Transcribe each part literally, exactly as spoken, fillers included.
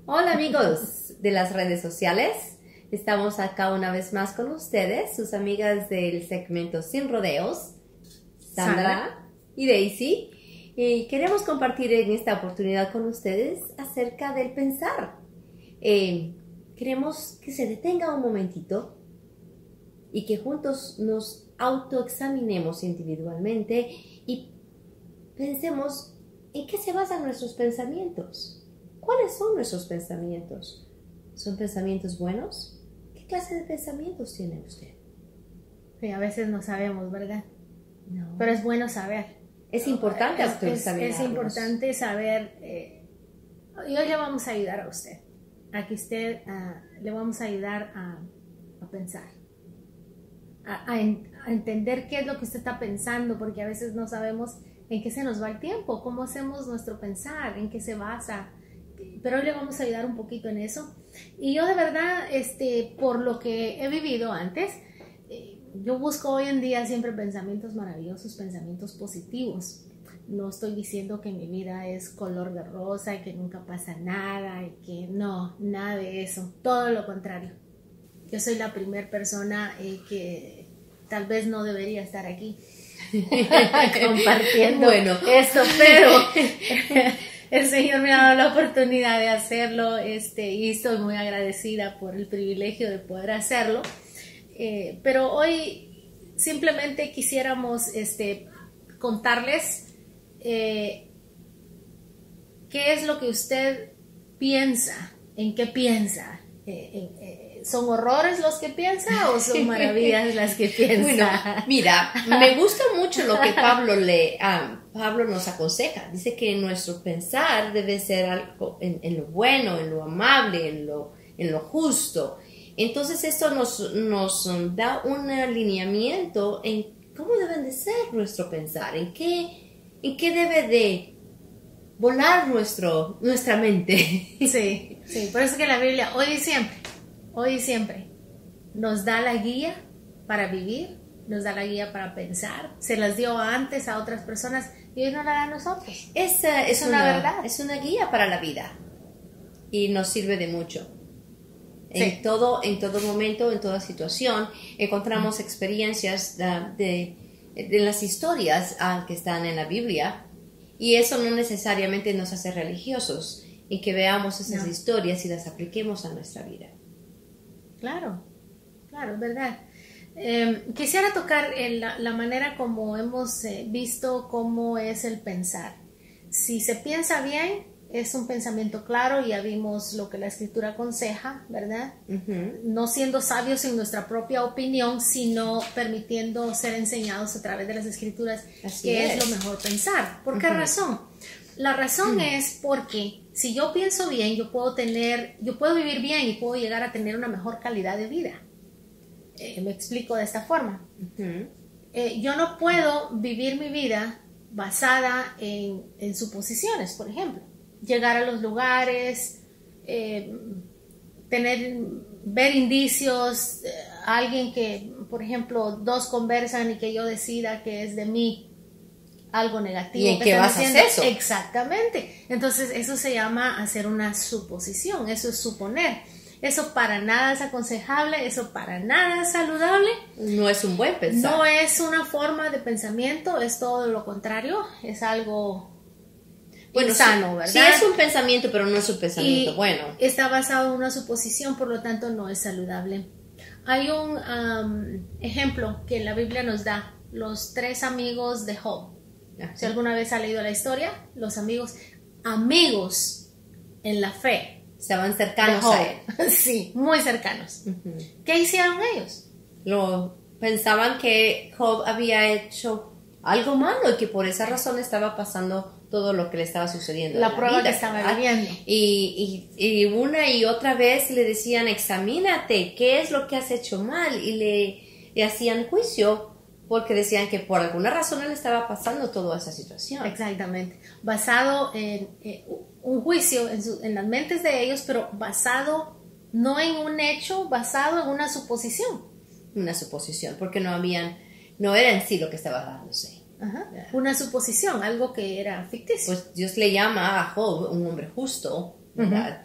Hola amigos de las redes sociales, estamos acá una vez más con ustedes, sus amigas del segmento Sin Rodeos, Sandra, Sandra. y Daisy, y queremos compartir en esta oportunidad con ustedes acerca del pensar. Eh, queremos que se detenga un momentito y que juntos nos autoexaminemos individualmente y pensemos en qué se basan nuestros pensamientos. ¿Cuáles son nuestros pensamientos? ¿Son pensamientos buenos? ¿Qué clase de pensamientos tiene usted? Sí, a veces no sabemos, ¿verdad? No. Pero es bueno saber. Es importante es, autoexaminarnos. Es, es importante saber. Eh, y hoy le vamos a ayudar a usted. A que usted uh, le vamos a ayudar a, a pensar. A, a, en, a entender qué es lo que usted está pensando, porque a veces no sabemos en qué se nos va el tiempo, cómo hacemos nuestro pensar, en qué se basa. Pero hoy le vamos a ayudar un poquito en eso. Y yo de verdad, este, por lo que he vivido antes, eh, yo busco hoy en día siempre pensamientos maravillosos, pensamientos positivos. No estoy diciendo que mi vida es color de rosa y que nunca pasa nada y que no, nada de eso. Todo lo contrario. Yo soy la primera persona eh, que tal vez no debería estar aquí compartiendo bueno. esto, pero el Señor me ha dado la oportunidad de hacerlo, este, y estoy muy agradecida por el privilegio de poder hacerlo. Eh, pero hoy simplemente quisiéramos este, contarles eh, qué es lo que usted piensa, en qué piensa. Eh, eh, eh, ¿Son horrores los que piensa o son maravillas las que piensa? Bueno, mira, me gusta mucho lo que Pablo le, ah, Pablo nos aconseja. Dice que nuestro pensar debe ser algo en, en lo bueno, en lo amable, en lo, en lo justo. Entonces esto nos, nos da un alineamiento en cómo deben de ser nuestro pensar, en qué, en qué debe de volar nuestro, nuestra mente. Sí, sí, por eso es que la Biblia hoy y siempre, hoy y siempre nos da la guía para vivir, nos da la guía para pensar, se las dio antes a otras personas y hoy nos la da a nosotros. Esa es, es una, una verdad, es una guía para la vida y nos sirve de mucho. Sí. En todo, en todo momento, en toda situación, encontramos experiencias de, de, de las historias uh, que están en la Biblia. Y eso no necesariamente nos hace religiosos, y que veamos esas no. historias y las apliquemos a nuestra vida. Claro, claro, es verdad. Eh, quisiera tocar el, la, la manera como hemos eh, visto cómo es el pensar. Si se piensa bien, es un pensamiento claro, y ya vimos lo que la Escritura aconseja, ¿verdad? Uh-huh. No siendo sabios en nuestra propia opinión, sino permitiendo ser enseñados a través de las Escrituras Así qué es. es lo mejor pensar. ¿Por uh-huh. qué razón? La razón uh-huh. es porque si yo pienso bien, yo puedo tener, yo puedo vivir bien y puedo llegar a tener una mejor calidad de vida. Eh, me explico de esta forma. Uh-huh. Eh, yo no puedo vivir mi vida basada en, en suposiciones, por ejemplo. Llegar a los lugares, eh, tener, ver indicios, eh, alguien que, por ejemplo, dos conversan y que yo decida que es de mí algo negativo. ¿Y en qué vas a hacer eso? Exactamente. Entonces eso se llama hacer una suposición, eso es suponer. Eso para nada es aconsejable, eso para nada es saludable. No es un buen pensar. No es una forma de pensamiento, es todo lo contrario, es algo... Bueno, sano, sí, ¿verdad? Sí es un pensamiento, pero no es un pensamiento y bueno. Está basado en una suposición, por lo tanto no es saludable. Hay un um, ejemplo que la Biblia nos da, los tres amigos de Job. Ajá. Si alguna vez ha leído la historia, los amigos, amigos en la fe. Estaban cercanos a él. Sí, muy cercanos. Uh-huh. ¿Qué hicieron ellos? Lo pensaban que Job había hecho algo malo y que por esa razón estaba pasando todo lo que le estaba sucediendo. La, la prueba vida, que estaba viviendo. Y, y, y una y otra vez le decían, examínate, ¿qué es lo que has hecho mal? Y le, le hacían juicio porque decían que por alguna razón él estaba pasando toda esa situación. Exactamente. Basado en eh, un juicio en, su, en las mentes de ellos, pero basado no en un hecho, basado en una suposición. Una suposición, porque no habían, no era en sí lo que estaba dándose. Ajá. Una suposición, algo que era ficticio. Pues Dios le llama a Job un hombre justo, ¿verdad? Uh-huh.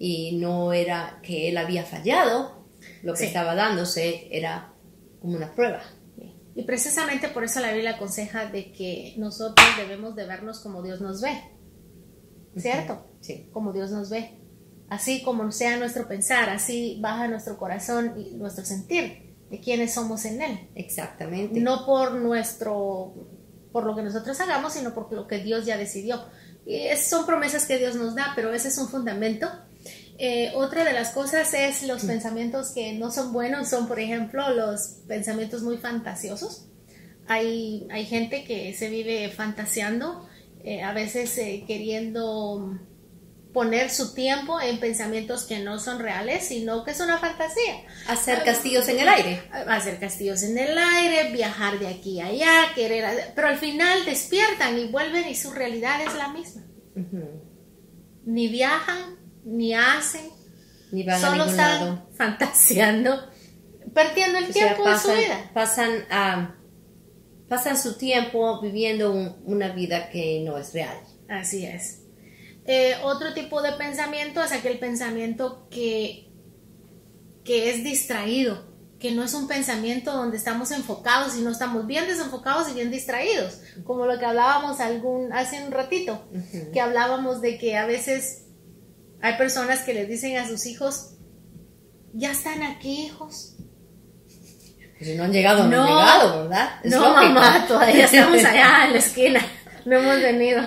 y no era que él había fallado, lo que Sí. estaba dándose era como una prueba. Y precisamente por eso la Biblia aconseja de que nosotros debemos de vernos como Dios nos ve, ¿cierto? Sí. Como Dios nos ve. Así como sea nuestro pensar, así baja nuestro corazón y nuestro sentir de quiénes somos en Él. Exactamente. No por nuestro, por lo que nosotros hagamos, sino por lo que Dios ya decidió. Y es, son promesas que Dios nos da, pero ese es un fundamento. Eh, otra de las cosas es los mm. pensamientos que no son buenos, son por ejemplo los pensamientos muy fantasiosos. Hay, hay gente que se vive fantaseando, eh, a veces eh, queriendo poner su tiempo en pensamientos que no son reales, sino que es una fantasía. Hacer castillos en el aire. Hacer castillos en el aire, viajar de aquí a allá, querer, pero al final despiertan y vuelven y su realidad es la misma. Uh-huh. Ni viajan, ni hacen, ni van solo a ningún están lado. Fantaseando, perdiendo el o tiempo sea, pasan, de su vida. Pasan, uh, pasan su tiempo viviendo un, una vida que no es real. Así es. Eh, otro tipo de pensamiento es aquel pensamiento que, que es distraído, que no es un pensamiento donde estamos enfocados y no estamos bien desenfocados y bien distraídos, como lo que hablábamos algún, hace un ratito, uh-huh. que hablábamos de que a veces hay personas que les dicen a sus hijos, ya están aquí, hijos. Pues si no han llegado, no, no han llegado, ¿verdad? Es no, lógico. Mamá, todavía estamos allá en la esquina, no hemos venido.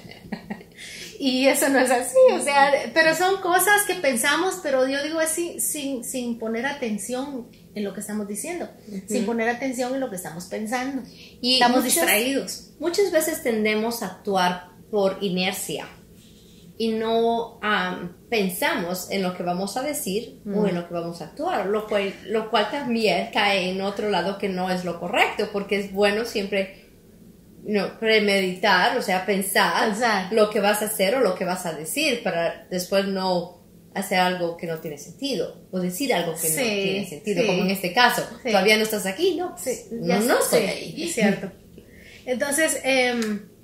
Y eso no es así, o sea, pero son cosas que pensamos, pero yo digo así, sin, sin poner atención en lo que estamos diciendo, uh-huh. sin poner atención en lo que estamos pensando. Y estamos muchas, distraídos. Muchas veces tendemos a actuar por inercia y no um, pensamos en lo que vamos a decir uh-huh. o en lo que vamos a actuar, lo cual, lo cual también cae en otro lado que no es lo correcto, porque es bueno siempre... No, premeditar, o sea, pensar Exacto. lo que vas a hacer o lo que vas a decir para después no hacer algo que no tiene sentido o decir algo que sí, no tiene sentido, sí. como en este caso. Sí. Todavía no estás aquí, ¿no? Sí, no, no estoy ahí. Es cierto. Entonces, eh,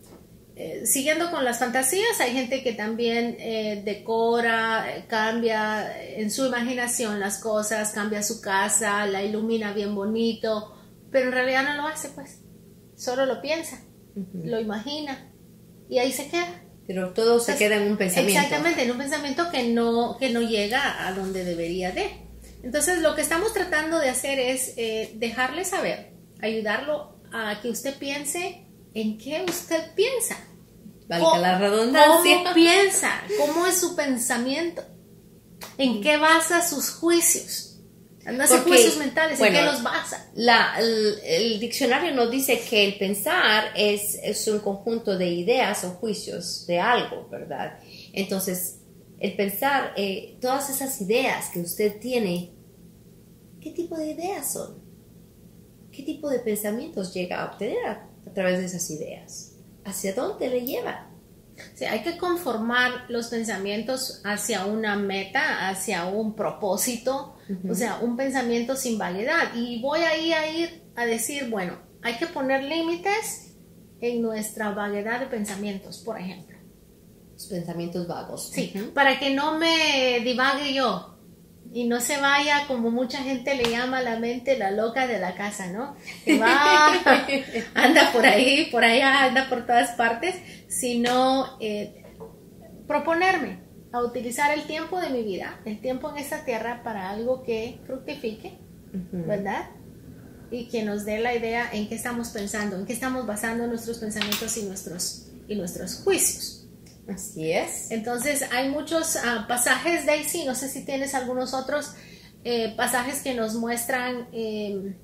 eh, siguiendo con las fantasías, hay gente que también eh, decora, eh, cambia en su imaginación las cosas, cambia su casa, la ilumina bien bonito, pero en realidad no lo hace, pues. Solo lo piensa. Uh-huh. Lo imagina y ahí se queda. Pero todo se Entonces, queda en un pensamiento. Exactamente, en un pensamiento que no, que no llega a donde debería de. Entonces lo que estamos tratando de hacer es eh, dejarle saber, ayudarlo a que usted piense en qué usted piensa. Valga la redundancia. ¿Cómo piensa? ¿Cómo es su pensamiento? ¿En qué basa sus juicios? No hace juicios mentales, bueno, ¿en qué los basa? La, el, el diccionario nos dice que el pensar es, es un conjunto de ideas o juicios de algo, ¿verdad? Entonces, el pensar, eh, todas esas ideas que usted tiene, ¿qué tipo de ideas son? ¿Qué tipo de pensamientos llega a obtener a, a través de esas ideas? ¿Hacia dónde le llevan? Sí, hay que conformar los pensamientos hacia una meta, hacia un propósito, uh-huh. o sea, un pensamiento sin vaguedad. Y voy ahí a ir a decir, bueno, hay que poner límites en nuestra vaguedad de pensamientos, por ejemplo. Los pensamientos vagos. Sí, uh-huh. para que no me divague yo y no se vaya, como mucha gente le llama a la mente, la loca de la casa, ¿no? Que va, anda por ahí, por allá, anda por todas partes, sino eh, proponerme a utilizar el tiempo de mi vida, el tiempo en esta tierra para algo que fructifique, uh-huh. ¿verdad? Y que nos dé la idea en qué estamos pensando, en qué estamos basando nuestros pensamientos y nuestros, y nuestros juicios. Así es. Entonces hay muchos uh, pasajes, Daisy, no sé si tienes algunos otros eh, pasajes que nos muestran, eh,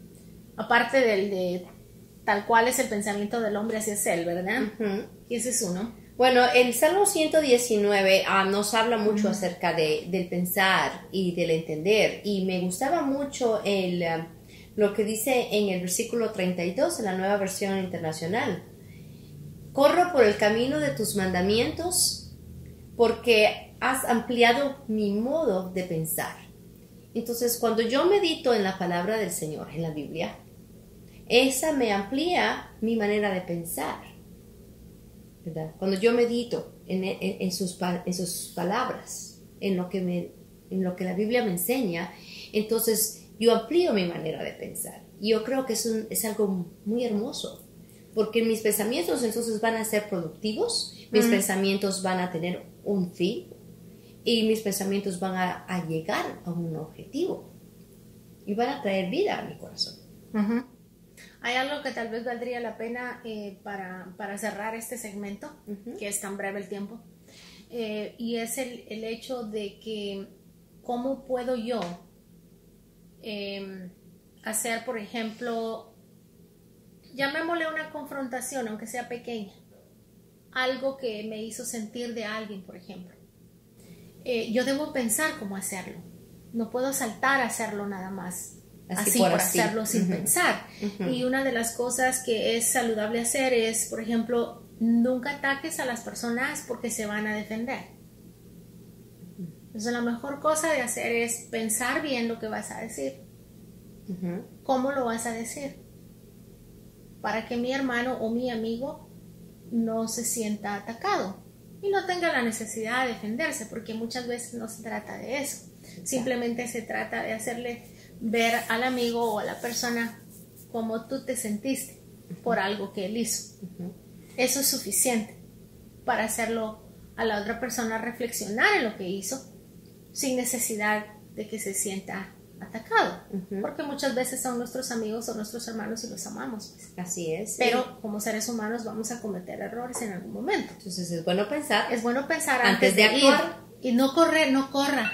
aparte del de tal cual es el pensamiento del hombre, así es él, ¿verdad? Uh-huh. Y ese es uno. Bueno, el Salmo ciento diecinueve uh, nos habla mucho uh-huh. acerca de, del pensar y del entender, y me gustaba mucho el, uh, lo que dice en el versículo treinta y dos en la Nueva Versión Internacional. Corro por el camino de tus mandamientos porque has ampliado mi modo de pensar. Entonces, cuando yo medito en la palabra del Señor, en la Biblia, esa me amplía mi manera de pensar, ¿verdad? Cuando yo medito en, en, en, sus, en sus palabras, en lo que, me, en lo que la Biblia me enseña, entonces yo amplío mi manera de pensar. Y yo creo que es, un, es algo muy hermoso, porque mis pensamientos entonces van a ser productivos, mis mm. pensamientos van a tener un fin y mis pensamientos van a, a llegar a un objetivo y van a traer vida a mi corazón. Uh-huh. Hay algo que tal vez valdría la pena eh, para, para cerrar este segmento, uh-huh. que es tan breve el tiempo, eh, y es el, el hecho de que cómo puedo yo eh, hacer, por ejemplo, llamémosle una confrontación, aunque sea pequeña, algo que me hizo sentir de alguien, por ejemplo. Eh, yo debo pensar cómo hacerlo, no puedo saltar a hacerlo nada más. Así, así por, por así. hacerlo sin uh-huh. pensar. Uh-huh. Y una de las cosas que es saludable hacer es, por ejemplo, nunca ataques a las personas porque se van a defender. Entonces la mejor cosa de hacer es pensar bien lo que vas a decir. Uh-huh. ¿Cómo lo vas a decir? Para que mi hermano o mi amigo no se sienta atacado y no tenga la necesidad de defenderse, porque muchas veces no se trata de eso. Simplemente se trata de hacerle ver al amigo o a la persona cómo tú te sentiste por algo que él hizo. Uh-huh. Eso es suficiente para hacerlo a la otra persona reflexionar en lo que hizo sin necesidad de que se sienta atacado, uh-huh. porque muchas veces son nuestros amigos o nuestros hermanos y los amamos, pues. Así es. Pero sí. como seres humanos vamos a cometer errores en algún momento. Entonces es bueno pensar. Es bueno pensar antes, antes de, de actuar. Ir. Y no correr, no corra.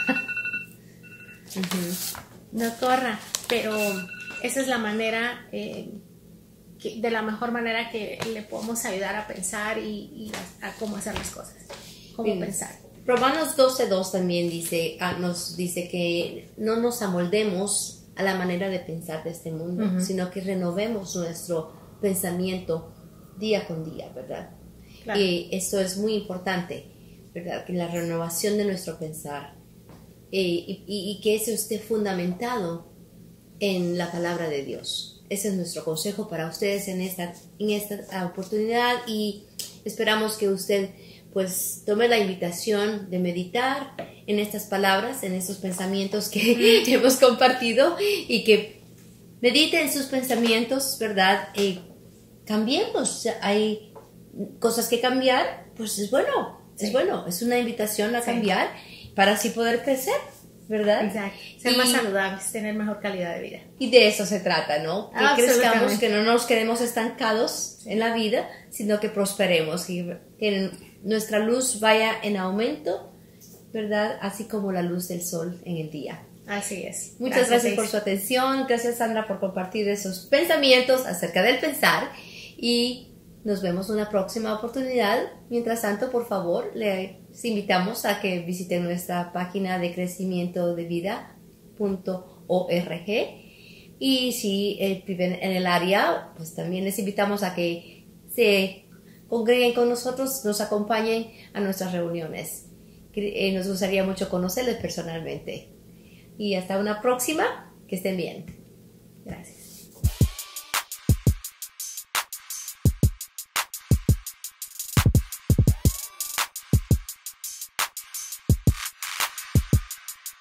Uh-huh. No corra, pero esa es la manera, eh, que, de la mejor manera que le podemos ayudar a pensar y, y a, a cómo hacer las cosas, cómo Bien. pensar. Romanos doce dos también dice, nos dice que no nos amoldemos a la manera de pensar de este mundo, uh-huh. sino que renovemos nuestro pensamiento día con día, ¿verdad? Claro. Y esto es muy importante, ¿verdad? Que la renovación de nuestro pensar eh, y, y, y que eso esté fundamentado en la palabra de Dios. Ese es nuestro consejo para ustedes en esta, en esta oportunidad, y esperamos que usted pues tome la invitación de meditar en estas palabras, en estos pensamientos que hemos compartido, y que medite en sus pensamientos, ¿verdad? Eh, cambiemos, hay cosas que cambiar, pues es bueno, sí. es bueno, es una invitación a cambiar sí. para así poder crecer, ¿verdad? Exacto. Ser y, más saludables, tener mejor calidad de vida. Y de eso se trata, ¿no? Que crezcamos, que no nos quedemos estancados en la vida, sino que prosperemos, y que nuestra luz vaya en aumento, ¿verdad? Así como la luz del sol en el día. Así es. Muchas gracias, gracias por su atención. Gracias, Sandra, por compartir esos pensamientos acerca del pensar, y nos vemos en una próxima oportunidad. Mientras tanto, por favor, les invitamos a que visiten nuestra página de crecimiento de vida punto org, y si eh, viven en el área, pues también les invitamos a que se congreguen con nosotros, nos acompañen a nuestras reuniones. Eh, nos gustaría mucho conocerles personalmente. Y hasta una próxima, que estén bien. Gracias.